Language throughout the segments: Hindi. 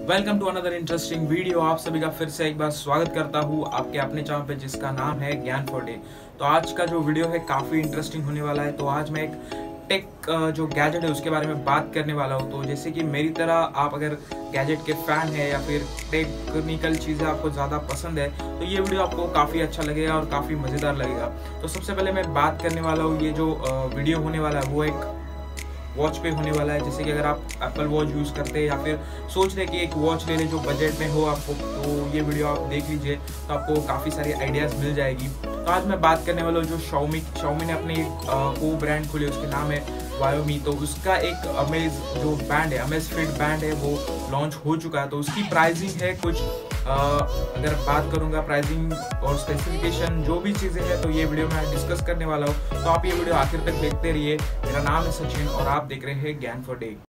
Welcome to another interesting video. आप सभी का फिर से एक बार स्वागत करता हूँ आपके अपने चैनल पे जिसका नाम है ज्ञान फॉर डे। तो आज का जो वीडियो है काफ़ी इंटरेस्टिंग होने वाला है। तो आज मैं एक टेक जो गैजेट है उसके बारे में बात करने वाला हूँ। तो जैसे कि मेरी तरह आप अगर गैजेट के फ़ैन है या फिर टेक्निकल चीज़ें आपको ज़्यादा पसंद है तो ये वीडियो आपको काफ़ी अच्छा लगेगा और काफ़ी मज़ेदार लगेगा। तो सबसे पहले मैं बात करने वाला हूँ, ये जो वीडियो होने वाला है वो एक वॉच पे होने वाला है। जैसे कि अगर आप एप्पल वॉच यूज़ करते हैं या फिर सोच रहे कि एक वॉच ले लें जो बजट में हो आपको, तो ये वीडियो आप देख लीजिए तो आपको काफ़ी सारी आइडियाज़ मिल जाएगी। तो आज मैं बात करने वाला हूँ जो शाओमी ने अपनी को ब्रांड खोली, उसके नाम है वायोमी। तो उसका एक अमेज जो बैंड है, अमेज फिट बैंड है, वो लॉन्च हो चुका है। तो उसकी प्राइसिंग है कुछ अगर बात करूंगा प्राइसिंग और स्पेसिफिकेशन जो भी चीज़ें हैं तो ये वीडियो में डिस्कस करने वाला हूँ। तो आप ये वीडियो आखिर तक देखते रहिए। मेरा नाम है सचिन और आप देख रहे हैं ज्ञान फॉर डे।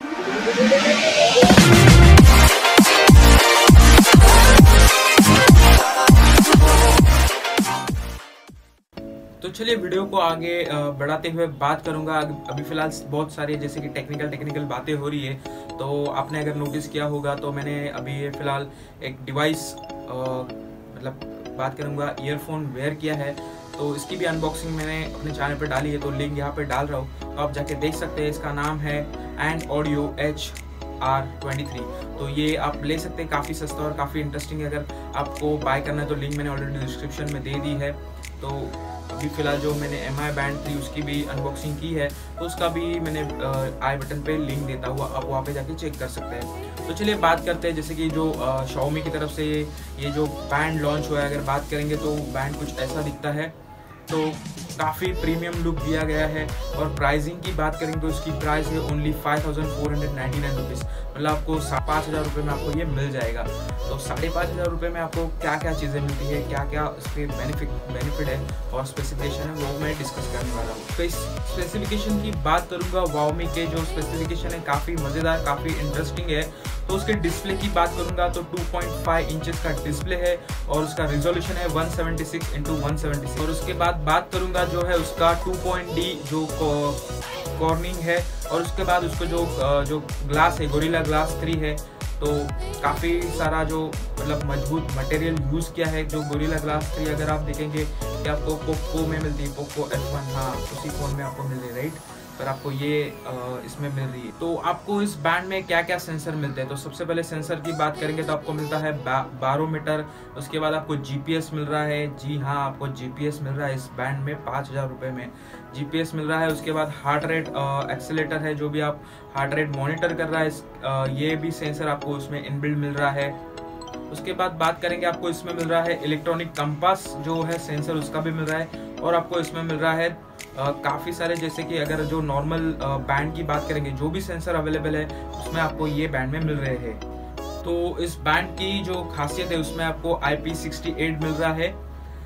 तो चलिए वीडियो को आगे बढ़ाते हुए बात करूंगा। अभी फिलहाल बहुत सारी जैसे कि टेक्निकल बातें हो रही है। तो आपने अगर नोटिस किया होगा तो मैंने अभी ये फिलहाल एक डिवाइस मतलब बात करूंगा ईयरफोन वेयर किया है। तो इसकी भी अनबॉक्सिंग मैंने अपने चैनल पर डाली है, तो लिंक यहाँ पे डाल रहा हूँ, तो आप जाके देख सकते हैं। इसका नाम है एंड ऑडियो HR23। तो ये आप ले सकते हैं, काफ़ी सस्ता और काफ़ी इंटरेस्टिंग है। अगर आपको बाय करना है तो लिंक मैंने ऑलरेडी डिस्क्रिप्शन में दे दी है। तो अभी फ़िलहाल जो मैंने MI बैंड थी उसकी भी अनबॉक्सिंग की है, तो उसका भी मैंने आई बटन पे लिंक देता हुआ आप वहाँ पे जाके चेक कर सकते हैं। तो चलिए बात करते हैं जैसे कि जो शाओमी की तरफ से ये जो बैंड लॉन्च हुआ है, अगर बात करेंगे तो बैंड कुछ ऐसा दिखता है। तो काफ़ी प्रीमियम लुक दिया गया है। और प्राइसिंग की बात करेंगे तो इसकी प्राइस है ओनली 5499 रुपीज़, मतलब आपको 5,000 रुपये में आपको ये मिल जाएगा। तो 5,500 रुपये में आपको क्या क्या चीज़ें मिलती है, क्या क्या इसके बेनिफिट है और स्पेसिफिकेशन है, वो मैं डिस्कस करने वाला हूँ। तो इस स्पेसिफिकेशन की बात करूँगा, वाओमी के जो स्पेसिफिकेशन है काफ़ी मज़ेदार, काफ़ी इंटरेस्टिंग है। तो उसके डिस्प्ले की बात करूँगा तो 2.5 इंचेस का डिस्प्ले है और उसका रिजोल्यूशन है 176x176। और उसके बाद बात करूँगा जो है उसका 2.D जो कॉर्निंग है, और उसके बाद उसको जो ग्लास है गोरिल्ला ग्लास 3 है। तो काफ़ी सारा जो मतलब मजबूत मटेरियल यूज़ किया है। जो गोरिल्ला ग्लास 3 अगर आप देखेंगे कि आपको पोको में मिलती है, पोको F1, हाँ उसी फ़ोन में आपको मिल रही है, राइट, पर आपको ये इसमें मिल रही है। तो आपको इस बैंड में क्या क्या सेंसर मिलते हैं, तो सबसे पहले सेंसर की बात करेंगे तो आपको मिलता है बारोमीटर। उसके बाद आपको GPS मिल रहा है, जी हाँ आपको GPS मिल रहा है इस बैंड में 5,000 रुपये में GPS मिल रहा है। उसके बाद हार्ट रेट एक्सेलेटर है, जो भी आप हार्ट रेट मॉनिटर कर रहा है ये भी सेंसर आपको उसमें इनबिल्ट मिल रहा है। उसके बाद बात करेंगे आपको इसमें मिल रहा है इलेक्ट्रॉनिक कंपास जो है सेंसर, उसका भी मिल रहा है। और आपको इसमें मिल रहा है काफ़ी सारे, जैसे कि अगर जो नॉर्मल बैंड की बात करेंगे जो भी सेंसर अवेलेबल है उसमें आपको ये बैंड में मिल रहे हैं। तो इस बैंड की जो खासियत है उसमें आपको IP68 मिल रहा है।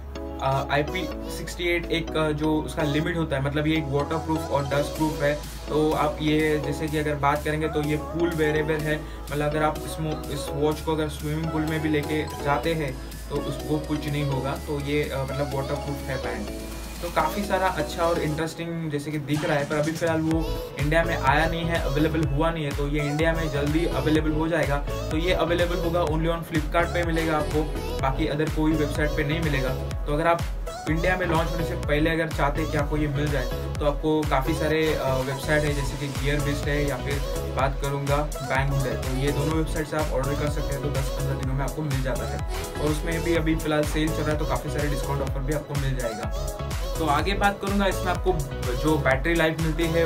IP68 एक जो उसका लिमिट होता है, मतलब ये एक वाटर प्रूफ और डस्ट प्रूफ है। तो आप ये जैसे कि अगर बात करेंगे तो ये पूल वेरेबल है, मतलब अगर आप इस वॉच को अगर स्विमिंग पूल में भी लेके जाते हैं तो उसको कुछ नहीं होगा। तो ये मतलब वाटर प्रूफ है बैंड। तो काफ़ी सारा अच्छा और इंटरेस्टिंग जैसे कि दिख रहा है, पर अभी फ़िलहाल वो इंडिया में आया नहीं है, अवेलेबल हुआ नहीं है। तो ये इंडिया में जल्दी अवेलेबल हो जाएगा। तो ये अवेलेबल होगा ओनली ऑन फ्लिपकार्ट पे मिलेगा आपको, बाकी अदर कोई वेबसाइट पे नहीं मिलेगा। तो अगर आप इंडिया में लॉन्च होने से पहले अगर चाहते हैं कि आपको ये मिल जाए तो आपको काफ़ी सारे वेबसाइट है, जैसे कि गियर बेस्ड है या फिर बात करूँगा बैंगवुड है। तो ये दोनों वेबसाइट से आप ऑर्डर कर सकते हैं, तो 10-15 दिनों में आपको मिल जाता है। और उसमें भी अभी फ़िलहाल सेल चल रहा है, तो काफ़ी सारे डिस्काउंट ऑफर भी आपको मिल जाएगा। तो आगे बात करूंगा, इसमें आपको जो बैटरी लाइफ मिलती है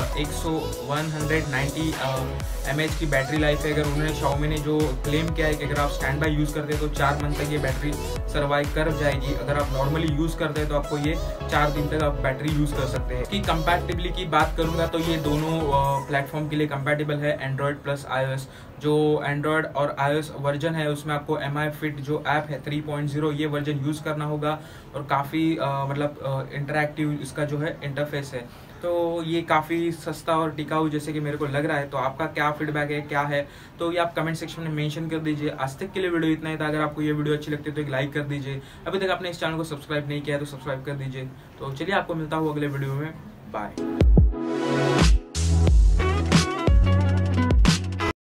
190 mAh की बैटरी लाइफ है। अगर उन्होंने शाओमी ने जो क्लेम किया है कि अगर आप स्टैंड बाई यूज़ करते हैं तो 4 मंथ तक ये बैटरी सर्वाइव कर जाएगी। अगर आप नॉर्मली यूज़ करते हैं तो आपको ये 4 दिन तक आप बैटरी यूज़ कर सकते हैं। इसकी कंपैटिबिलिटी की बात करूंगा तो ये दोनों प्लेटफॉर्म के लिए कंपैटिबल है, एंड्रॉयड प्लस iOS। जो एंड्रॉयड और iOS वर्जन है उसमें आपको MI फिट जो ऐप है 3.0 ये वर्जन यूज़ करना होगा। और काफ़ी मतलब इंटरैक्टिव इसका जो है इंटरफेस है। तो ये काफ़ी सस्ता और टिकाऊ जैसे कि मेरे को लग रहा है। तो आपका क्या फीडबैक है, क्या है, तो ये आप कमेंट सेक्शन में मेंशन कर दीजिए। आज तक के लिए वीडियो इतना ही था। अगर आपको ये वीडियो अच्छी लगती है तो एक लाइक कर दीजिए। अभी तक आपने इस चैनल को सब्सक्राइब नहीं किया है तो सब्सक्राइब कर दीजिए। तो चलिए आपको मिलता हूँ अगले वीडियो में, बाय।